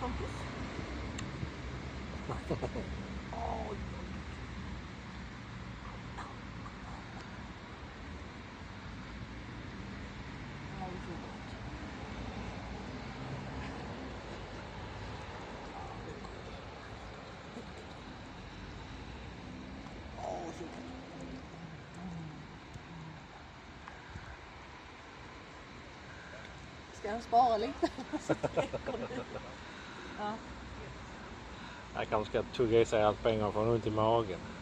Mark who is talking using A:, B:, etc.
A: kompis. Oj. Ska jag spara lite?
B: Ja. Jag kanske ska tugga i sig allt på en gång för hon har ont i magen.